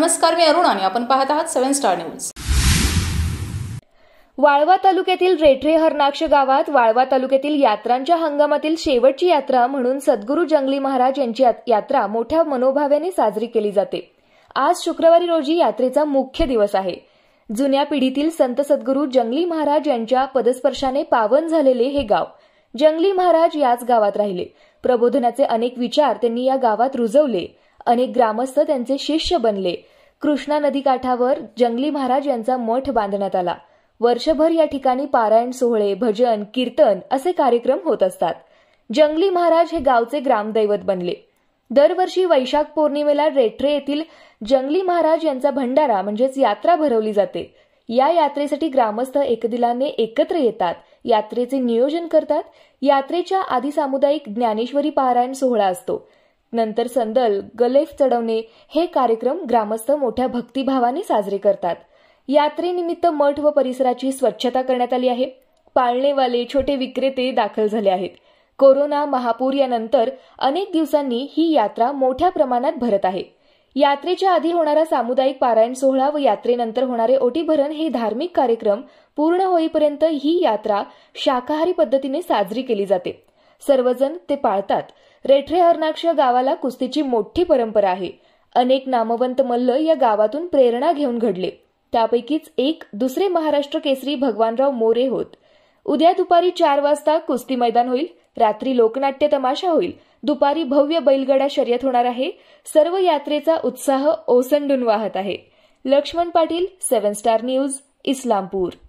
नमस्कार, मी अरुण आणि आपण पाहत आहात 7 स्टार न्यूज। वाळवा तालुक्यातील रेठरे हरणाक्ष गावात वाळवा तालुक्यातील यात्रांच्या हंगामातील शेवटची यात्रा म्हणून सद्गुरू जंगली महाराज यांची यात्रा मोठ्या मनोभावाने साजरी केली जाते। आज शुक्रवारी रोजी यात्रेचा मुख्य दिवस आहे। जुन्या पिढीतील संत सद्गुरू जंगली महाराज यांच्या पदस्पर्शाने पावन झालेले हे गाव। जंगली महाराज याच गावात राहिले। प्रबोधनाचे अनेक विचार त्यांनी या गावात रुजवले। अनेक ग्रामस्थ त्यांचे शिष्य बनले। कृष्णा नदी काठावर जंगली महाराज यांचा मठ बांधण्यात आला। वर्षभर या ठिकाणी पारायण सोहळे, भजन, कीर्तन असे कार्यक्रम होत असतात। जंगली महाराज हे गावचे ग्रामदैवत बनले। दरवर्षी वैशाख पौर्णिमेला रेठरे येथील जंगली महाराज यांचा भंडारा म्हणजेच यात्रा भरवली जाते। या यात्रेसाठी ग्रामस्थ एकदिलाने एकत्र येतात, यात्रेचे नियोजन करतात। यात्रेच्या आधी सामुदायिक ज्ञानेश्वरी पारायण सोहळा असतो। नंतर संदल, गलेफ चढवणे हे कार्यक्रम ग्रामस्थ मोठ्या भक्तिभावाने साजरे करतात। यात्रेनिमित्त मठ व परिसराची स्वच्छता करण्यात आली आहे। पाळणेवाले, छोटे विक्रेते दाखल झाले आहेत। कोरोना महापूर यानंतर अनेक दिवसांनी ही यात्रा मोठ्या प्रमाणात भरत आहे। यात्रेच्या आधी होणारा सामुदायिक पारायण सोहळा व यात्रेनंतर होणारे ओटीभरण हे धार्मिक कार्यक्रम पूर्ण होईपर्यंत ही यात्रा शाकाहारी पद्धतीने साजरी केली जाते। सर्वजण ते पाळतात। रेठरे हरणाक्ष गावाला कुस्तीची मोठी परंपरा आहे। अनेक नामवंत मल्ल या गावातून प्रेरणा घेऊन घडले। त्यापैकीच एक दुसरे महाराष्ट्र केसरी भगवानराव मोरे होत। उद्या दुपारी 4 वाजता कुस्ती मैदान होईल। रात्री लोकनाट्य तमाशा होईल। दुपारी भव्य बैलगाडा शर्यत होणार आहे। सर्व यात्रेचा उत्साह ओसंडून वाहत आहे। Laxman Patil, 7 star news, Islampur.